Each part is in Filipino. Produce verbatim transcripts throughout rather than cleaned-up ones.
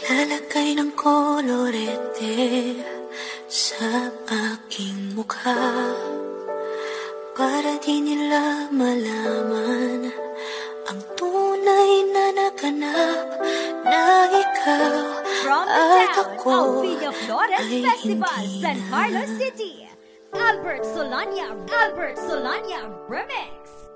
Lalagay ng kolorete sa aking mukha para di nila malaman ang tunay na naganap na ikaw From the at town ako of Villaflores ay Festival, hindi San na. Carlos City. Albert Solania, Albert Solania Remix.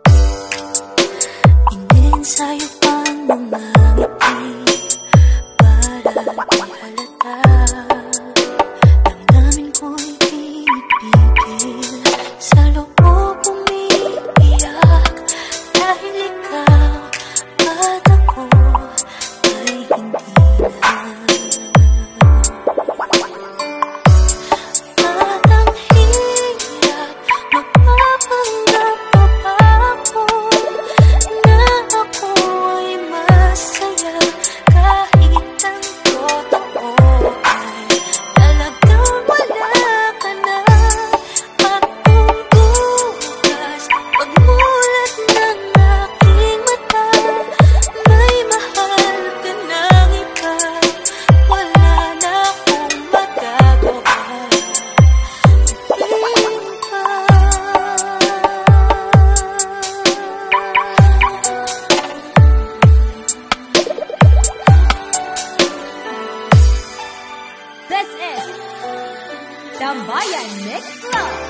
Iniensayo pang mga ngiti para di halata. Damdamin ko'y pinipigil, sa loob umiiyak dahil ikaw at ako ay hindi na. At ang hirap magpapanggap pa ba ako na ako ay masaya kahit ang totoo ay talagang wala ka na. At kung bukas pagmulat ng aking mata may mahal ka ng iba, wala na akong magagawa. This is Tambayan Mix Club.